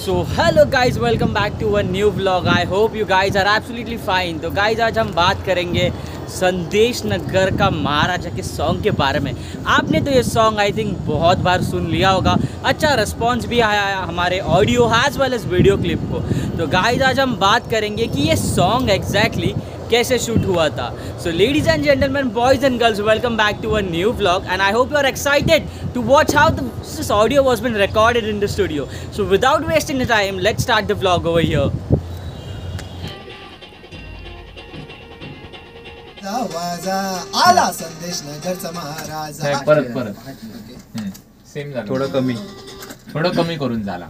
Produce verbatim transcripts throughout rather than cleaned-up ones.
So hello guys, welcome back to a new vlog. I hope you guys are absolutely fine. तो guys आज हम बात करेंगे संदेश नगर का महाराजा के सॉन्ग के बारे में। आपने तो ये सॉन्ग आई थिंक बहुत बार सुन लिया होगा। अच्छा रिस्पॉन्स भी आया है हमारे audio as well as video clip को। तो गाइज आज हम बात करेंगे कि ये सॉन्ग एग्जैक्टली कैसे शूट हुआ था। So ladies and gentleman, boys and girls, welcome back to a new vlog and I hope you are excited to watch how the, this audio was been recorded in the studio. So without wasting the time, let's start the vlog over here. आला संदेश नगरचा महाराजा. परत परत same झालं. थोडं कमी थोडं कमी करून झाला.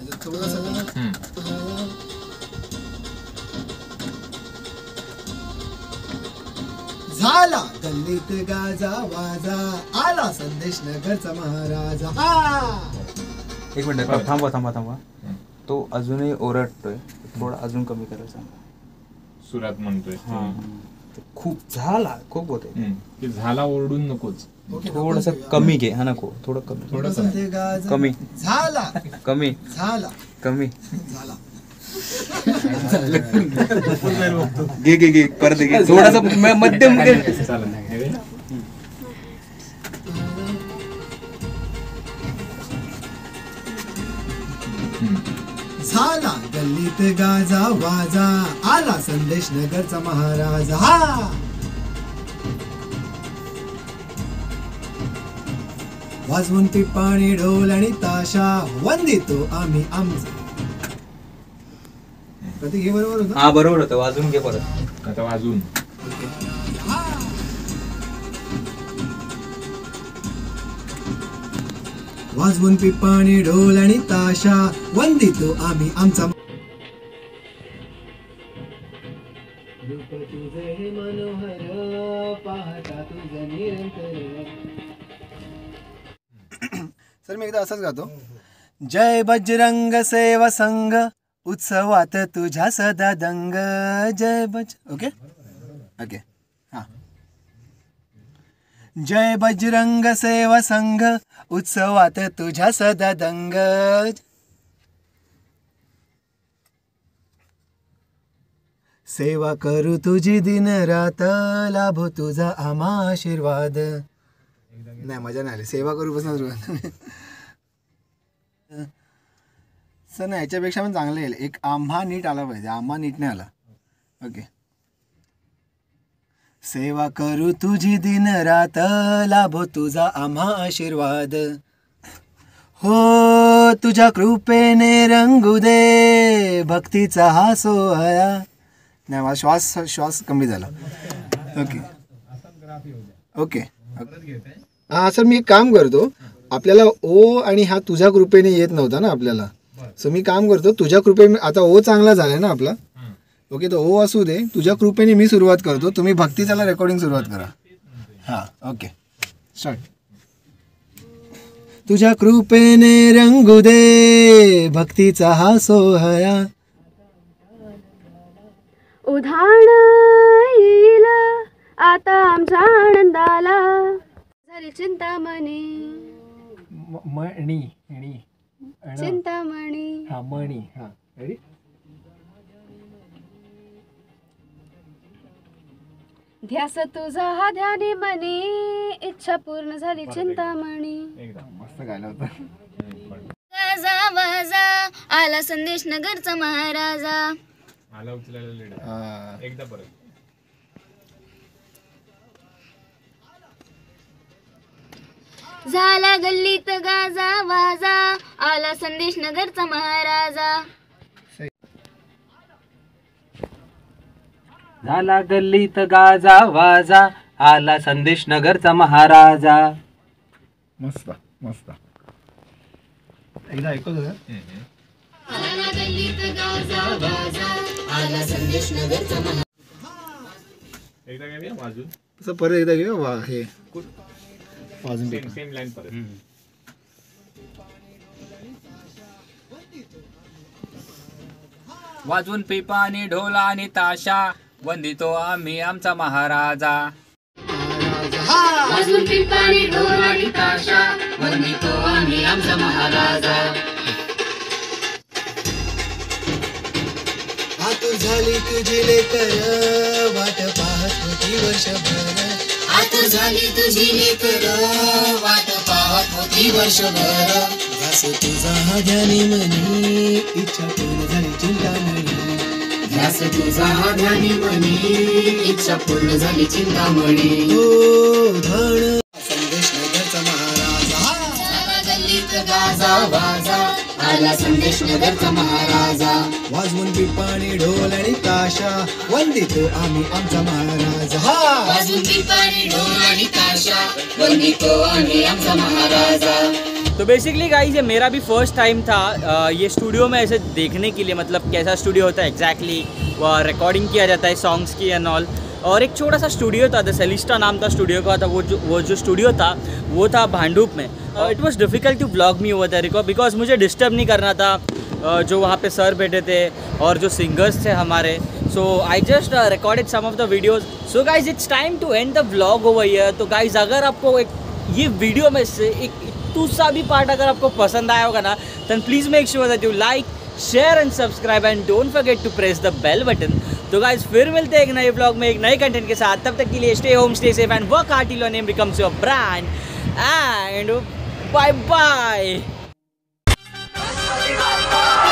झाला गल्लीत गाजा वाजा, आला संदेश नगरचा महाराजा. हा एक मिनिट थांबा थांबा थांबा तो अजूनही ओरडतोय, थोडा अजून कमी करायचा. सुरात म्हणतोय खूप झाला, खूप होते की झाला ओरडून नकोच. थोडस कमी घे. हा नको, थोडं कमी थोडं कमी झाला कमी झाला कमी झाला. घे घे घे परत घे थोडासा मध्यम घे. झाला गल्लीत गाजा वाजा, आला संदेश नगरचा महाराजा. हा वाजवून पिपाणी ढोल आणि ताशा, वंदितो आम्ही आमचा. कधी घे बरोबर होतं. हा बरोबर होतं. वाजून घे परत. आता वाजून वाजवून पिपाणी ढोल आणि ताशा, वंदितो आम्ही आमचा. सर मी एकदा असंच गातो. जय बजरंग सेवा संघ, उत्सवात तुझ्या सदा दंग. जय बज ओके ओके हा. जय बजरंग सेवा संघ, उत्सवात तुझ्या सदा दंग. सेवा करू तुझी दिन रात, लाभो तुझा आम्हा आशीर्वाद. नाही मजा नाही आली. सेवा करू पासून सुरुवात. सर नाही, याच्यापेक्षा पण चांगलं येईल. एक आम्हा नीट आला पाहिजे. आम्हा नीट नाही आला. ओके. सेवा करू तुझी दिन रात, लाभो तुझा आम्हा आशीर्वाद. हो तुझ्या कृपेने रंगू दे भक्तीचा हा सोहळा. नाही माझा श्वास श्वास कमी झाला. ओके ओके हां सर मी एक काम करतो. आपल्याला ओ आणि हा तुझ्या कृपेने येत नव्हता ना आपल्याला. सो मी काम करतो, तुझ्या कृपेने आता ओ चांगला झालाय ना आपला. ओके तो ओ असू दे. तुझ्या कृपेने मी सुरुवात करतो, तुम्ही भक्तीचाला रेकॉर्डिंग सुरुवात करा. हां ओके स्टार्ट. तुझ्या कृपेने रंगू दे भक्तीचा हा सोहळा, उधाण येईल आता आमच्या आनंदाला. झाली चिंतामणी मणी चिंतामणी हा मणी. हा रेडी. ध्यास तुझा हा ध्यानी मनी, इच्छा पूर्ण झाली चिंतामणी. मस्त गायला होता. गाजा वाजा, आला संदेश नगरचा महाराजा. आला उचलायला लेडा. एकदा परत. झाला गल्लीत गाजा वाजा, आला संदेश नगरचा महाराजा. झाला गल्लीत गाजा वाजा, आला संदेश नगरचा महाराजा. मस्त मस्त. एकदा ऐकतो सर. झाला गल्लीत गाजा वाजा, आला संदेश नगरचा महाराजा. एकदा काय वाजून तसं परत एकदा घेऊया. वा हे वाजून सेम सेम लाईन परत. वाजवून पिपाणी ढोल आणि ताशा, वंदितो आम्ही आमचा महाराजा. वाजून पिपाणी ढोल आणि ताशा, वंदितो आम्ही आमचा महाराजा. तुझी लेकर वाट पाहत होती वर्षभर. आता झाली तुझी लेकर वाट पाहत होती वर्षभर. ध्यास तुझा हा ध्यानी मनी इच्छा पूर्ण झाली चिंतामणी. ध्यास तुझा हा ध्यानी मनी इच्छा पूर्ण झाली चिंतामणी. हो धाण संदेश नगरचा महाराज हा. सारा गल्लीत गाजा वाजा आला संदेश नगरचा महाराजा. वाजवून पिपाणी ढोल आणि ताशा वंदितो आम्ही आमचा महाराज हा. वाजून पिपाणी ढोल आणि ताशा वंदितो आम्ही आमचा महाराजा. तो बेसिकली गाइस ये मेरा भी फर्स्ट टाइम था आ, ये स्टूडियो में ऐसे देखने के लिए, मतलब कैसा स्टूडियो होता है एग्जैक्टली exactly, रिकॉर्डिंग किया जाता है सॉन्ग्स की एंड ऑल. और एक छोटा सा स्टूडियो था, द सेलिस्टा नाम था स्टूडियो का था. वो जो वो जो स्टूडियो था वो था भांडुप में. It was difficult to blog me over there because मुझे डिस्टर्ब नहीं करना था. uh, जो वहाँ पे सर बैठे थे और जो सिंगर्स थे हमारे. So I just recorded some of the videos. So guys it's time to end the vlog over here. तो गाइज अगर आपको एक ये वीडियो में से एक दूसरा भी पार्ट अगर आपको पसंद आया होगा ना, then please make sure that you like share and subscribe and don't forget to press the bell button. तो गाइज फिर मिलते हैं एक नए ब्लॉग में एक नए कंटेंट के साथ. तब तक के लिए stay home stay safe and work hard till your name becomes your brand and bye bye.